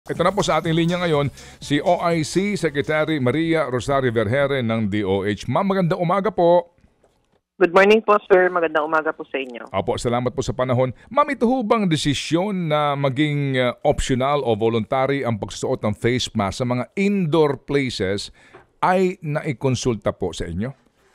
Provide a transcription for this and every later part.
Ito na po sa ating linya ngayon, si OIC Secretary Maria Rosario Vergere ng DOH. Ma'am, magandang umaga po. Good morning po, sir. Magandang umaga po sa inyo. Opo, salamat po sa panahon. Ma'am, ito ho bang desisyon na maging optional o voluntary ang pagsusuot ng face mask sa mga indoor places ay naikonsulta po sa inyo?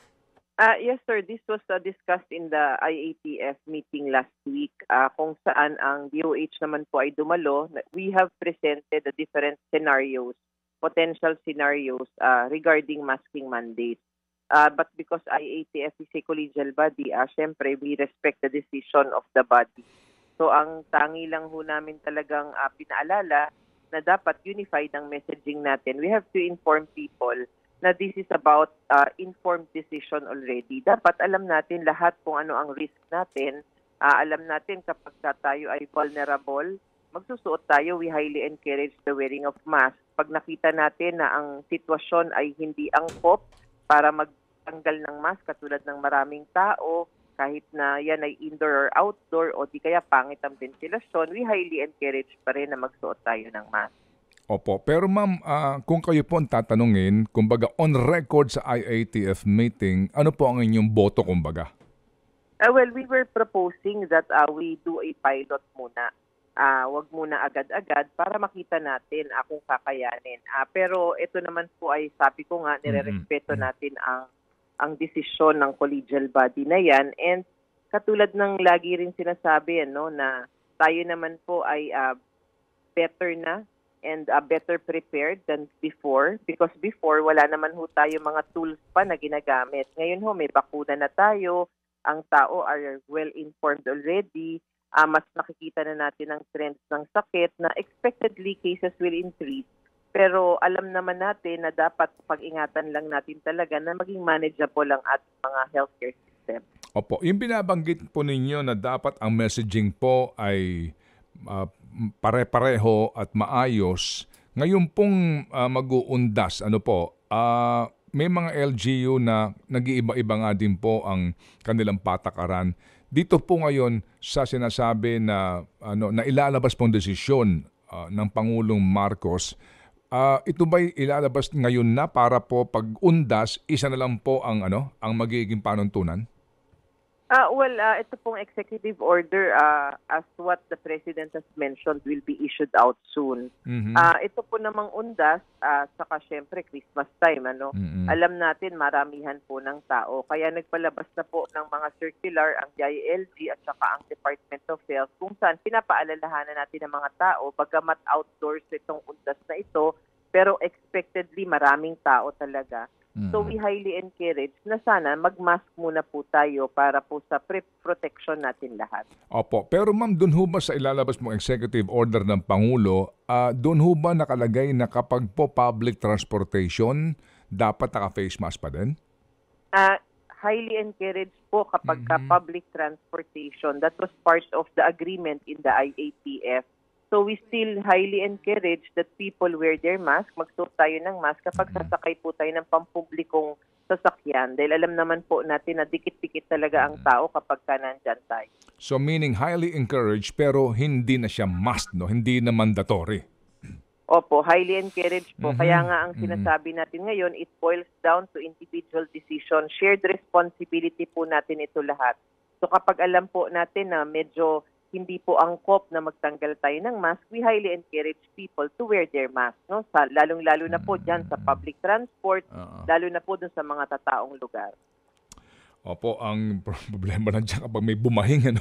Yes, sir. This was discussed in the IATF meeting last week kung saan ang DOH naman po ay dumalo. We have presented the different scenarios, potential scenarios regarding masking mandates. But because IATF is a collegial body, syempre we respect the decision of the body. So ang tangi lang ho namin talagang pinaalala na dapat unified ang messaging natin. We have to inform people na this is about informed decision already. Dapat alam natin lahat kung ano ang risk natin. Alam natin kapag tayo ay vulnerable, magsusuot tayo, we highly encourage the wearing of mask. Pag nakita natin na ang sitwasyon ay hindi angkop para magtanggal ng mask katulad ng maraming tao, kahit na yan ay indoor or outdoor o di kaya pangit ang ventilasyon, we highly encourage pa rin na magsuot tayo ng mask. Opo, pero ma'am, kung kayo po ang tatanungin, kumbaga on record sa IATF meeting, ano po ang inyong boto kumbaga? Well, we were proposing that we do a pilot muna. Wag muna agad-agad para makita natin kung kakayanin. Pero ito naman po ay sabi ko nga, nirerespeto natin ang desisyon ng collegial body na yan. And katulad ng lagi rin sinasabi na tayo naman po ay better na and better prepared than before, because before wala naman ho tayo mga tools pa na ginagamit. Ngayon ho may bakuna na tayo, ang tao are well informed already, mas nakikita na natin ang trends ng sakit na expectedly cases will increase. Pero alam naman natin na dapat pag-ingatan lang natin talaga na maging manageable ang ating mga healthcare system. Opo, yung binabanggit po ninyo na dapat ang messaging po ay pare-pareho at maayos. Ngayon pong mag-uundas, may mga LGU na nag-iiba-iba nga din po ang kanilang patakaran. Dito po ngayon sa sinasabi na na ilalabas pong desisyon ng Pangulong Marcos, ito ba'y ilalabas ngayon na para po pag-undas, isa na lang po ang magiging panuntunan? Ito pong executive order, as what the President has mentioned, will be issued out soon. Ito po namang undas, saka syempre Christmas time, Alam natin maramihan po ng tao. Kaya nagpalabas na po ng mga circular ang DILG at saka ang Department of Health kung saan pinapaalalahanan natin ng mga tao, bagamat outdoors itong undas na ito, pero expectedly maraming tao talaga. So we highly encourage na sana mag-mask muna po tayo para po sa protection natin lahat. Opo, pero ma'am, doon ho ba sa ilalabas mong executive order ng Pangulo, doon ho ba nakalagay na kapag po public transportation, dapat naka-face mask pa din? Highly encouraged po kapag public transportation. That was part of the agreement in the IATF. So we still highly encourage that people wear their mask, magsuot tayo ng mask kapag sasakay po tayo ng pampublikong sasakyan. Dahil alam naman po natin na dikit-dikit talaga ang tao kapag nandyan tayo. So meaning highly encouraged pero hindi na siya must, hindi na mandatory. Opo, highly encouraged po. Kaya nga ang sinasabi natin ngayon, it boils down to individual decision. Shared responsibility po natin ito lahat. So kapag alam po natin na medyo hindi po angkop na magtanggal tayo ng mask, we highly encourage people to wear their mask. Lalong-lalo na po dyan sa public transport, lalo na po dun sa mga tataong lugar. Opo, ang problema na dyan kapag may bumahing,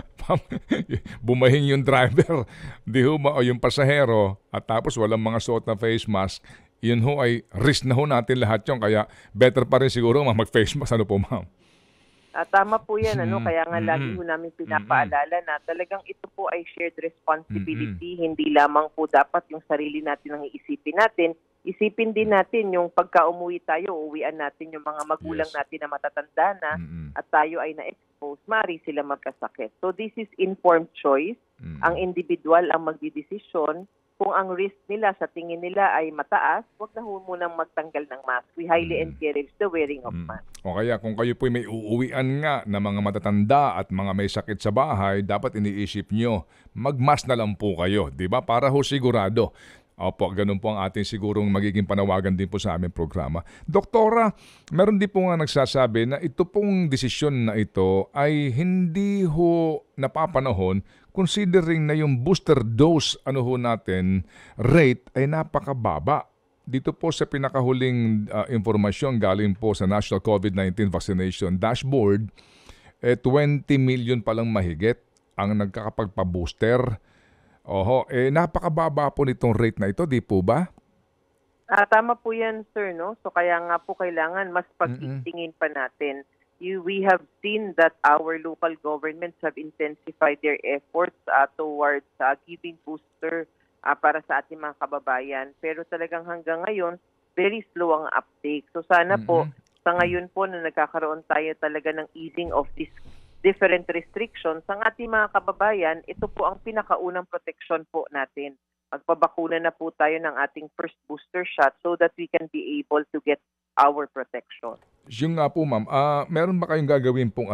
bumahing yung driver, o yung pasahero, at tapos walang mga suot na face mask, yun ho ay risk na ho natin lahat yun. Kaya better pa rin siguro mag-face mask. Ano po, ma'am? Tama po yan, kaya nga lagi po namin pinapaalala na talagang ito po ay shared responsibility, hindi lamang po dapat yung sarili natin ang iisipin natin, isipin din natin yung pagka umuwi tayo, uwian natin yung mga magulang natin na matatanda na at tayo ay na-expose, maaari sila magkasakit. So this is informed choice, ang individual ang magdidesisyon, kung ang risk nila sa tingin nila ay mataas, wag na ho munang magtanggal ng mask. We highly encourage the wearing of mask. O kaya kung kayo po may uuwian nga na mga matatanda at mga may sakit sa bahay, dapat iniisip nyo, mag-mask na lang po kayo, di ba? Para ho sigurado. Opo, ganun po ang ating sigurong magiging panawagan din po sa aming programa. Doktora, meron din po nga nagsasabi na ito pong desisyon na ito ay hindi ho napapanahon considering na yung booster dose natin rate ay napakababa. Dito po sa pinakahuling impormasyon galing po sa National COVID-19 Vaccination Dashboard, 20 million palang mahigit ang nagkakapagpa-booster. Oho, napakababa po nitong rate na ito, di po ba? Tama po yan, sir, no? So kaya nga po kailangan mas pagtitingin pa natin. We have seen that our local governments have intensified their efforts towards giving booster para sa ating mga kababayan. Pero talagang hanggang ngayon, very slow ang uptake. So sana po, sa ngayon po na nagkakaroon tayo talaga ng easing of this different restrictions, ang ating mga kababayan, ito po ang pinakaunang protection po natin. Magpabakuna na po tayo ng ating first booster shot so that we can be able to get our protection. Yung nga po ma'am, meron ba kayong gagawin pong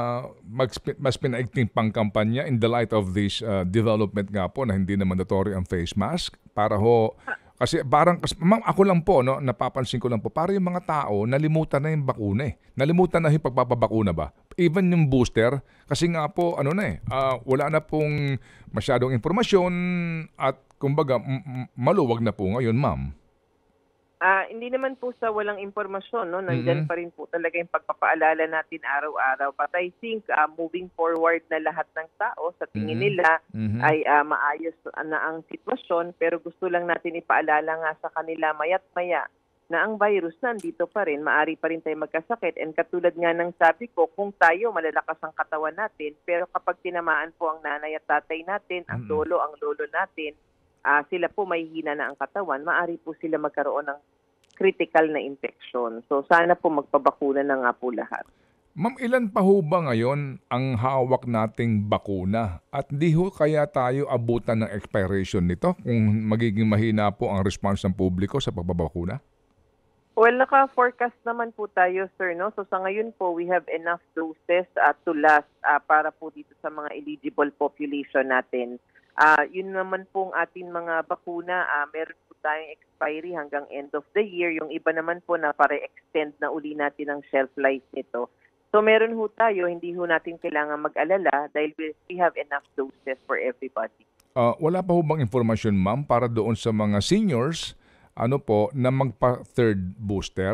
mas pinaigting pang kampanya in the light of this development nga po na hindi na mandatory ang face mask para ho. Kasi ma'am, ako lang po, napapansin ko lang po, parang yung mga tao, nalimutan na yung bakuna eh. Nalimutan na yung pagpapabakuna ba? Even yung booster, kasi nga po, wala na pong masyadong informasyon at kumbaga, maluwag na po ngayon, ma'am. Hindi naman po sa walang impormasyon, no? Nandyan pa rin po talaga yung pagpapaalala natin araw-araw. But I think moving forward na lahat ng tao sa tingin nila ay maayos na ang sitwasyon, pero gusto lang natin ipaalala nga sa kanila maya't maya na ang virus nandito pa rin, maari pa rin tayo magkasakit. And katulad nga ng sabi ko, kung tayo malalakas ang katawan natin, pero kapag tinamaan po ang nanay at tatay natin, ang lolo natin, sila po may hina na ang katawan, maari po sila magkaroon ng critical na infection. So sana po magpabakuna na nga po lahat. Ma'am, ilan pa ho ba ngayon ang hawak nating bakuna? At di ho kaya tayo abutan ng expiration nito kung magiging mahina po ang response ng publiko sa pagbabakuna? Well, naka-forecast naman po tayo, sir, no? So sa ngayon po, we have enough doses to last para po dito sa mga eligible population natin. Yun naman pong ating mga bakuna, meron po tayong expiry hanggang end of the year. Yung iba naman po na para extend na uli natin ang shelf life nito. So meron ho tayo, hindi ho natin kailangan mag-alala dahil we have enough doses for everybody. Wala pa ho bang informasyon, ma'am, para doon sa mga seniors na magpa-third booster?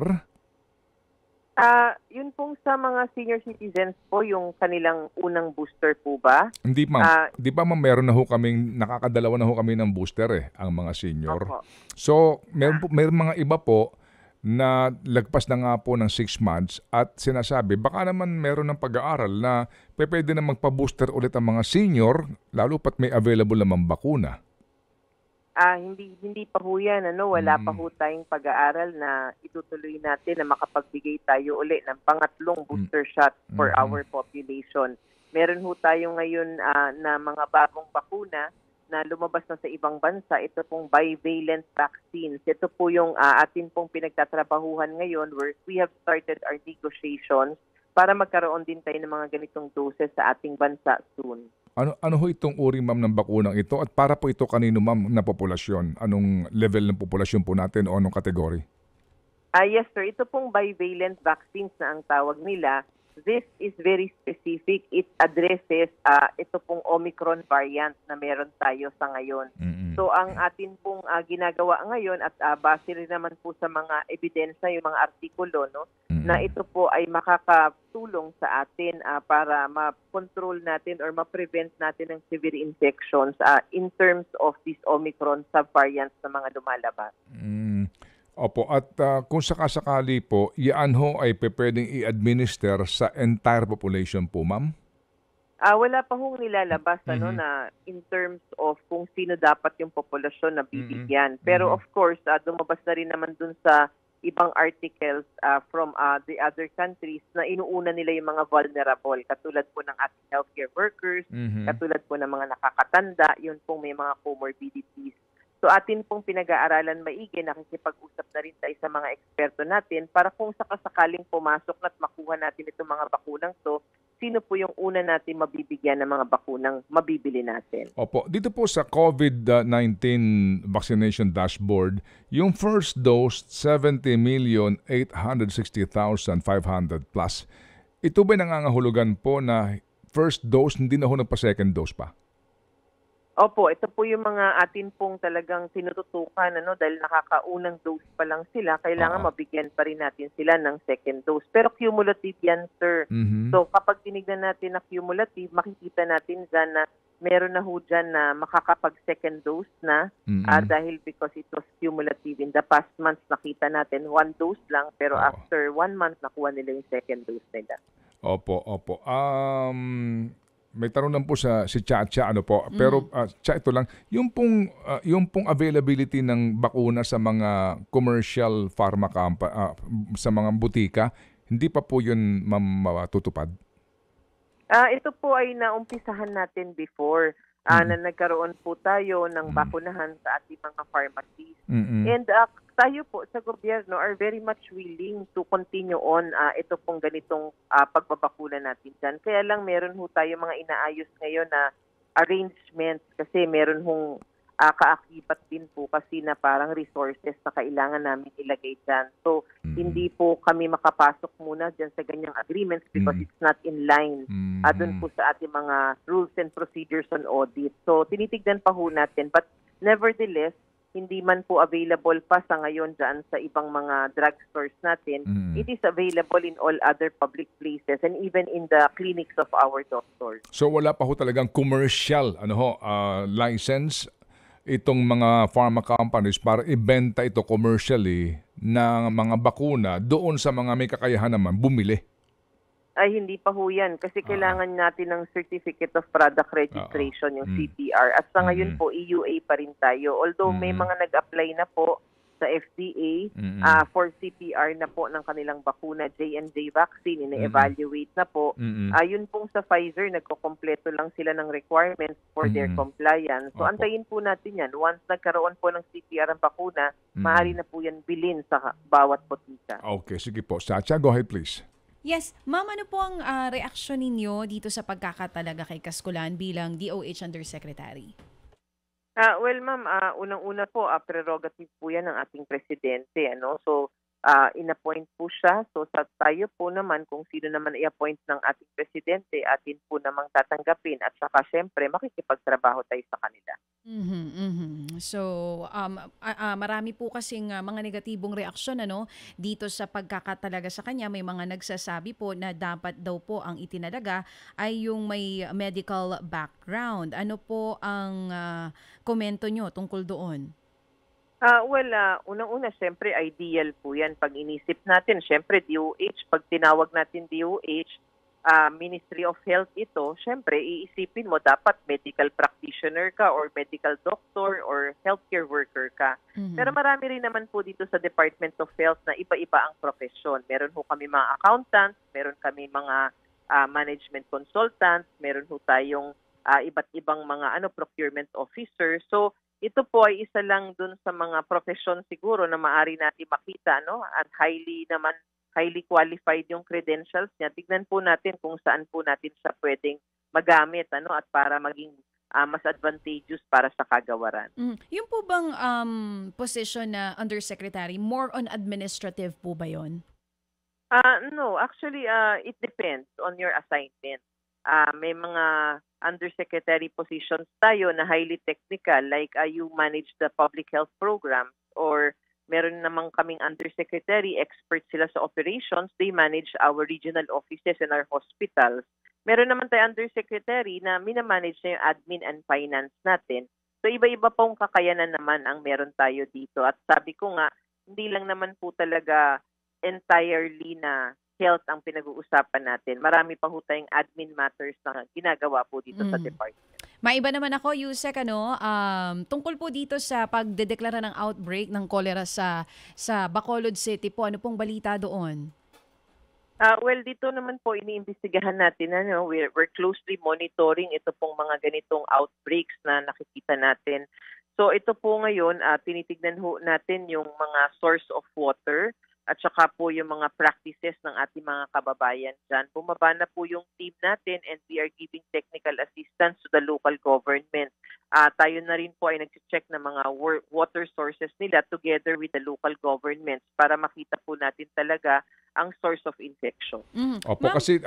Yun pong sa mga senior citizens po, yung kanilang unang booster po ba? Hindi ma'am. Di ba ma'am, meron na ho kaming, nakakadalawa na ho kami ng booster ang mga senior. Opo. So, meron mga iba po na lagpas na nga po ng 6 months at sinasabi, baka naman meron ng pag-aaral na pwede na magpa-booster ulit ang mga senior, lalo pat may available namang bakuna. Hindi pa ho yan, wala pa ho tayong pag-aaral na itutuloy natin na makapagbigay tayo uli ng pangatlong booster shot for our population. Meron ho tayo ngayon na mga bagong bakuna na lumabas na sa ibang bansa. Ito pong bivalent vaccines. Ito po yung atin pong pinagtatrabahuhan ngayon where we have started our negotiations para magkaroon din tayo ng mga ganitong doses sa ating bansa soon. Ano ho itong uri, ma'am, ng bakunang ito? At para po ito kanino, ma'am, na populasyon? Anong level ng populasyon po natin o anong kategory? Yes, sir. Ito pong bivalent vaccines na ang tawag nila. This is very specific. It addresses ito pong Omicron variant na meron tayo sa ngayon. So ang atin pong ginagawa ngayon at base rin naman po sa mga ebidensya, yung mga artikulo, na ito po ay makakatulong sa atin para ma-control natin or ma-prevent natin ng severe infections in terms of these Omicron subvariants na mga lumalabas. Opo, at kung sakasakali po, iyan ho ay pwedeng i-administer sa entire population po, ma'am? Wala pa hong nilalabas na in terms of kung sino dapat yung populasyon na bibigyan. Pero of course, lumabas na rin naman dun sa ibang articles from the other countries na inuuna nila yung mga vulnerable, katulad po ng ating healthcare workers, katulad po ng mga nakakatanda, yun pong may mga comorbidities. So atin pong pinag-aaralan maigi, nakikipag-usap na rin tayo sa mga eksperto natin para kung sakasakaling pumasok at makuha natin itong mga bakunang to, sino po yung una natin mabibigyan ng mga bakunang mabibili natin. Opo, dito po sa COVID-19 vaccination dashboard, yung first dose, 70,860,500 plus. Ito ba nangangahulugan po na first dose, hindi na ho nagpa-second dose pa? Opo, ito po yung mga atin pong talagang tinututukan dahil nakakaunang dose pa lang sila, kailangan mabigyan pa rin natin sila ng second dose. Pero cumulative yan, sir. So kapag tinignan natin na cumulative, makikita natin dyan na meron na ho dyan na makakapag-second dose na dahil because it was cumulative. In the past months, nakita natin 1 dose lang, pero after 1 month, nakuha nila yung second dose nila. Opo. May tanong lang po si Chacha, pero Cha, ito lang, yung pong availability ng bakuna sa mga commercial pharma sa mga butika, hindi pa po yun matutupad? Ito po ay naumpisahan natin before na nagkaroon po tayo ng bakunahan sa ating mga pharmacies. And tayo po sa gobyerno are very much willing to continue on ito pong ganitong pagbabakuna natin dyan. Kaya lang meron ho tayo mga inaayos ngayon na arrangements kasi meron hong kaakibat din po kasi na parang resources na kailangan namin ilagay dyan. So, hindi po kami makapasok muna dyan sa ganyang agreements because it's not in line dun po sa ating mga rules and procedures on audit. So, tinitignan pa ho natin. But nevertheless, hindi man po available pa sa ngayon dyan sa ibang mga drugstores natin. It is available in all other public places and even in the clinics of our doctors. So wala pa ho talagang commercial license itong mga pharma companies para ibenta ito commercially ng mga bakuna doon sa mga may kakayahan naman bumili? Ay, hindi pa ho yan kasi kailangan natin ng Certificate of Product Registration, yung CPR. At sa ngayon po, EUA pa rin tayo. Although may mga nag-apply na po sa FDA for CPR na po ng kanilang bakuna, J&J vaccine, ina-evaluate na po. Yun pong sa Pfizer, nagkukompleto lang sila ng requirements for their compliance. So, antayin po natin yan. Once nagkaroon po ng CPR ang bakuna, maaari na po yan bilhin sa bawat botika. Okay, sige po. Chacha, go ahead please. Yes. Ma'am, ano po ang reaksyon ninyo dito sa pagkakatalaga kay Kaskulan bilang DOH Undersecretary? Well, ma'am, unang-una po, prerogative po yan ng ating presidente. So, in-appoint po siya. So, sa tayo po naman, kung sino naman i-appoint ng ating presidente, atin po namang tatanggapin. At saka, syempre, makikipagtrabaho tayo sa kanila. So, marami po kasing mga negatibong reaksyon dito sa pagkakatalaga sa kanya. May mga nagsasabi po na dapat daw po ang itinalaga ay yung may medical background. Ano po ang komento nyo tungkol doon? Unang-una, syempre, ideal po yan. Pag inisip natin, syempre, DOH, pag tinawag natin DOH, Ministry of Health ito, syempre, iisipin mo, dapat medical practitioner ka or medical doctor or healthcare worker ka. Pero marami rin naman po dito sa Department of Health na iba-iba ang profesyon. Meron ho kami mga accountants, meron kami mga management consultants, meron ho tayong iba't ibang mga procurement officer. So, ito po ay isa lang dun sa mga profesyon siguro na maaari natin makita, at highly qualified yung credentials niya. Tignan po natin kung saan po natin siya pwedeng magamit, at para maging mas advantageous para sa kagawaran. Yung po bang position na Undersecretary, more on administrative po ba yun? No, actually, it depends on your assignment. May mga undersecretary positions tayo na highly technical, like you manage the public health programs, or meron namang kaming undersecretary, expert sila sa operations, they manage our regional offices and our hospitals. Meron naman tayo undersecretary na minamanage na yung admin and finance natin. So iba-iba pong kakayanan naman ang meron tayo dito. At sabi ko nga, hindi lang naman po talaga entirely na health ang pinag-uusapan natin. Marami pa ho tayong admin matters na ginagawa po dito sa department. Maiba naman ako, Yusek, tungkol po dito sa pagdedeklara ng outbreak ng cholera sa Bacolod City po. Ano pong balita doon? Well, dito naman po iniimbestigahan natin. We're closely monitoring ito pong mga ganitong outbreaks na nakikita natin. So ito po ngayon, tinitignan ho natin yung mga source of water at saka po yung mga practices ng ating mga kababayan dyan. Bumaba na po yung team natin and we are giving technical assistance to the local government. Tayo na rin po ay nag-check ng mga water sources nila together with the local governments para makita po natin talaga ang source of infection. Opo, kasi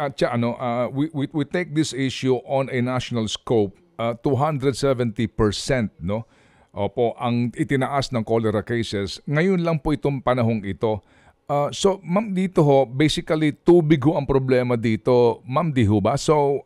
we take this issue on a national scope, 270%, no? Opo, ang itinaas ng cholera cases. Ngayon lang po itong panahong ito. So, ma'am, dito ho, basically, tubig ho ang problema dito. Ma'am, di ho ba? So,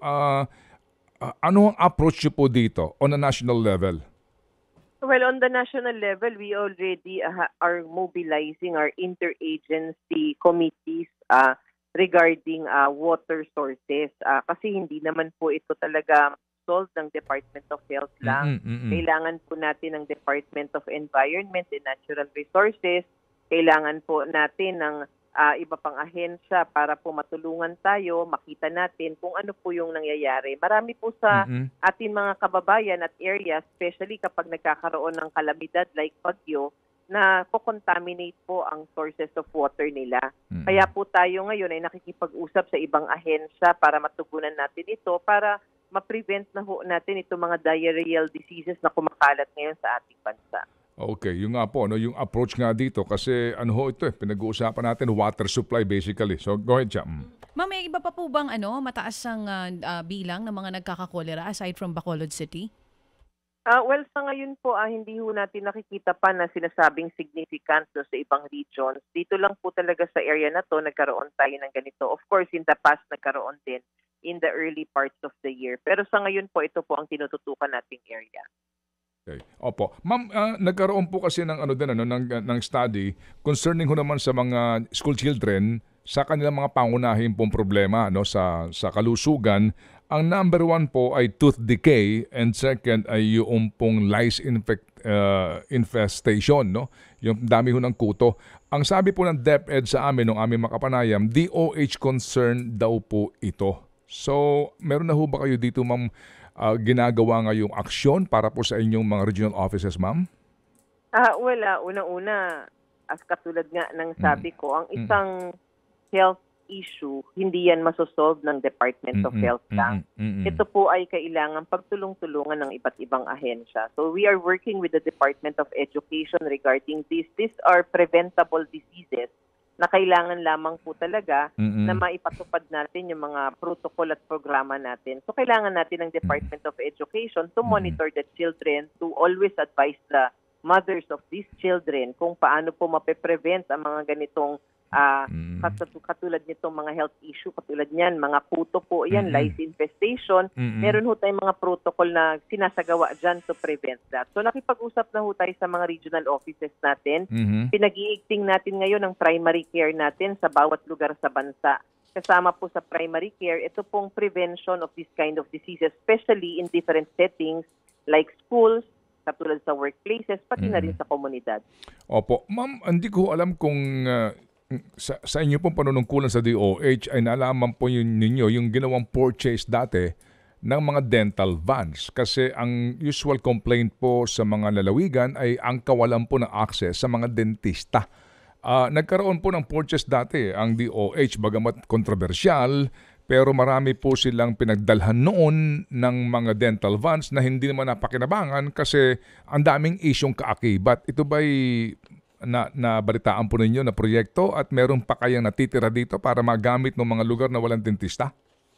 ano ang approach nyo po dito on a national level? Well, on the national level, we already are mobilizing our interagency committees regarding water sources. Kasi hindi naman po ito talaga solved ng Department of Health lang. Kailangan po natin ng Department of Environment and Natural Resources. Kailangan po natin ng iba pang ahensya para po matulungan tayo, makita natin kung ano po yung nangyayari. Marami po sa ating mga kababayan at area, especially kapag nagkakaroon ng kalamidad like bagyo, na contaminate po ang sources of water nila. Kaya po tayo ngayon ay nakikipag-usap sa ibang ahensya para matugunan natin ito, para ma-prevent na ho natin itong mga diarrheal diseases na kumakalat ngayon sa ating bansa. Okay, yung nga po, no, yung approach nga dito kasi ano ho ito pinag-uusapan natin water supply basically. So go ahead, Jam. Ma'am, may iba pa po bang mataas ang bilang ng mga nagkakakolera aside from Bacolod City? Well, sa ngayon po, hindi ho natin nakikita pa na sinasabing significant sa ibang regions. Dito lang po talaga sa area na to nagkaroon tayo ng ganito. Of course, in the past nagkaroon din in the early parts of the year. Pero sa ngayon po, ito po ang tinututukan nating area. Okay. Opo. Ma'am, nagkaroon po kasi ng ng study concerning ho naman sa mga school children sa kanilang mga pangunahin pong problema sa kalusugan. Ang number 1 po ay tooth decay and second ay yung pong lice infestation, no? Yung dami ho ng kuto. Ang sabi po ng DepEd sa amin nung aming makapanayam, DOH concern daw po ito. So, meron na ho ba kayo dito, ma'am, ginagawa ngayong aksyon para po sa inyong mga regional offices, ma'am? Wala. Una-una, as katulad nga ng sabi ko, ang isang health issue, hindi yan masosolve ng Department of Health lang. Ito po ay kailangan pagtulong-tulungan ng iba't ibang ahensya. So we are working with the Department of Education regarding this. These are preventable diseases na kailangan lamang po talaga na maipatupad natin yung mga protocol at programa natin. So kailangan natin ng Department of Education to monitor the children, to always advise the mothers of these children kung paano po mape-prevent ang mga ganitong katulad nitong mga health issue, katulad niyan, mga kuto po yan, lice infestation. Meron ho tayong mga protocol na sinasagawa dyan to prevent that. So nakipag-usap na ho tayo sa mga regional offices natin. Pinag-iigting natin ngayon ang primary care natin sa bawat lugar sa bansa. Kasama po sa primary care, ito pong prevention of this kind of diseases, especially in different settings like schools, katulad sa workplaces, pati na rin sa komunidad. Opo. Ma'am, hindi ko alam kung sa inyo pong panunungkulan sa DOH ay naalaman po ninyo yung ginawang purchase dati ng mga dental vans. Kasi ang usual complaint po sa mga lalawigan ay ang kawalan po ng access sa mga dentista. Nagkaroon po ng purchase dati ang DOH, bagamat kontrobersyal, pero marami po silang pinagdalhan noon ng mga dental vans na hindi naman napakinabangan kasi ang daming isyong kaakibat. Ito ba'y nabalitaan po ninyo na proyekto at meron pa kayang natitira dito para magamit ng mga lugar na walang dentista?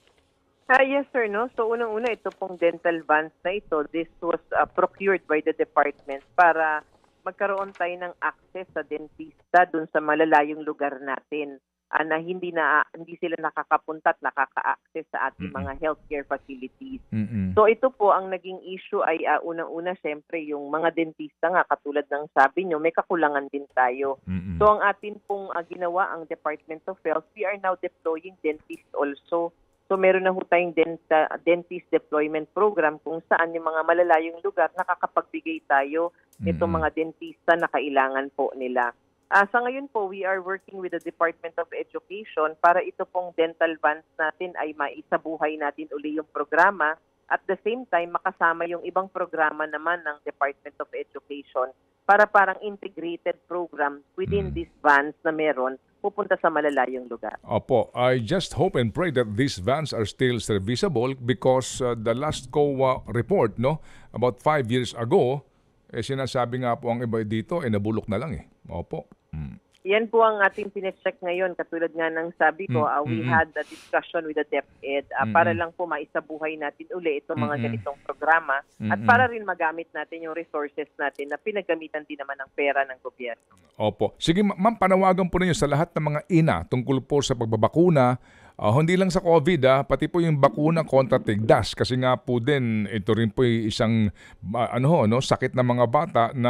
Yes, sir. No? So, unang-una, ito pong dental vans na ito, this was procured by the department para magkaroon tayo ng access sa dentista dun sa malalayong lugar natin na hindi sila nakakapunta at nakaka-access sa ating mga healthcare facilities. So ito po ang naging issue ay unang-una syempre yung mga dentista nga katulad ng sabi nyo, may kakulangan din tayo. So ang atin pong ginawa ang Department of Health, we are now deploying dentists also. So meron na ho tayong dentist deployment program kung saan yung mga malalayong lugar nakakapagbigay tayo nitong mga dentista na kailangan po nila. Sa ngayon po, we are working with the Department of Education para ito pong dental vans natin ay maisabuhay natin uli yung programa At the same time, makasama yung ibang programa naman ng Department of Education para parang integrated program within these vans na meron pupunta sa malalayong lugar. Opo, I just hope and pray that these vans are still serviceable because the last COA report, no, about 5 years ago, sinasabi nga po ang iba dito, nabulok na lang eh. Opo. Yan po ang ating pinecheck ngayon. Katulad nga ng sabi ko, we had a discussion with the DepEd para lang po maisabuhay natin uli itong mga ganitong programa at para rin magamit natin yung resources natin na pinagamitan din naman ng pera ng gobyerno. Opo. Sige ma'am, panawagan po ninyo sa lahat ng mga ina tungkol po sa pagbabakuna. Hindi lang sa COVID, pati po yung bakuna kontra tigdas kasi nga po din ito rin po yung isang sakit ng mga bata na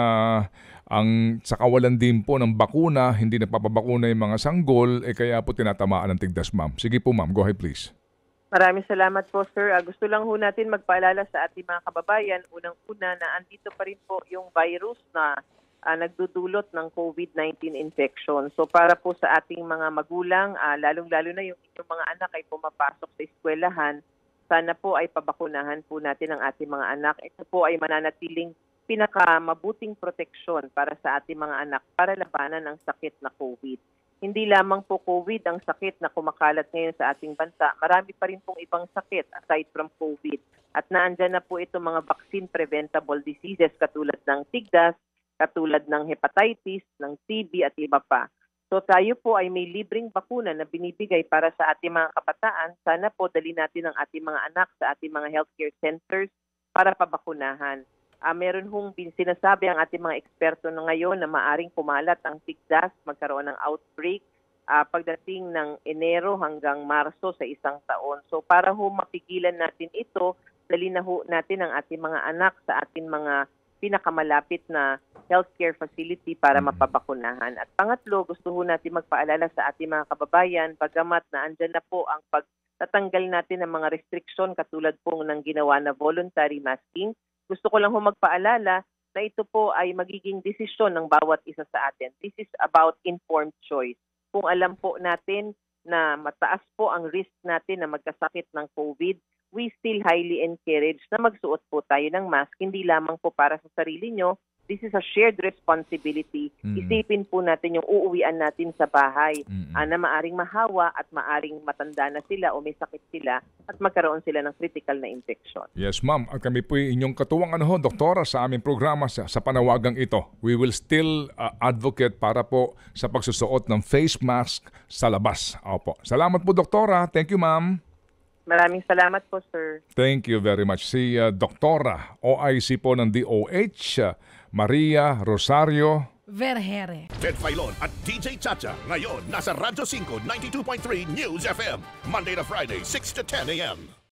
ang sa kawalan din po ng bakuna, hindi napapabakuna yung mga sanggol, kaya po tinatamaan ng tigdas, ma'am. Sige po ma'am, go ahead please. Maraming salamat po, sir. Gusto lang ho natin magpaalala sa ating mga kababayan, unang-una na andito pa rin po yung virus na nagdudulot ng COVID-19 infection. So para po sa ating mga magulang, lalong-lalo na yung inyong mga anak ay pumapasok sa eskwelahan, sana po ay pabakunahan po natin ang ating mga anak. Ito po ay mananatiling pinakamabuting proteksyon para sa ating mga anak para labanan ang sakit na COVID. Hindi lamang po COVID ang sakit na kumakalat ngayon sa ating bansa. Marami pa rin pong ibang sakit aside from COVID. At naandyan na po itong mga vaccine-preventable diseases katulad ng tigdas, katulad ng hepatitis, ng TB at iba pa. So tayo po ay may libreng bakuna na binibigay para sa ating mga kabataan. Sana po dali natin ang ating mga anak sa ating mga healthcare centers para pabakunahan. Meron hong sinasabi ang ating mga eksperto na ngayon na maaring kumalat ang tigdas, magkaroon ng outbreak pagdating ng Enero hanggang Marso sa isang taon. So para ho mapigilan natin ito, dali na ho natin ang ating mga anak sa ating mga pinakamalapit na healthcare facility para mapabakunahan. At pangatlo, gusto ho natin magpaalala sa ating mga kababayan, bagamat na andyan na po ang pagtatanggal natin ng mga restriction katulad po ng ginawa na voluntary masking, gusto ko lang ho magpaalala na ito po ay magiging desisyon ng bawat isa sa atin. This is about informed choice. Kung alam po natin na mataas po ang risk natin na magkasakit ng COVID, we still highly encourage na magsuot po tayo ng mask, hindi lamang po para sa sarili nyo. This is a shared responsibility. Isipin po natin yung uuwian natin sa bahay na maaring mahawa at maaring matanda na sila o may sakit sila at magkaroon sila ng critical na infection. Yes, ma'am. Kami po inyong katuwang doktora sa aming programa sa panawagang ito. We will still advocate para po sa pagsusuot ng face mask sa labas. Opo. Salamat po, doktora. Thank you, ma'am. Maraming salamat po, sir. Thank you very much. Si Doktora OIC po ng DOH, Maria Rosario Vergere. Ted Filon at DJ Chacha. Ngayon, nasa Radyo 5, 92.3 News FM. Monday to Friday, 6 to 10 a.m.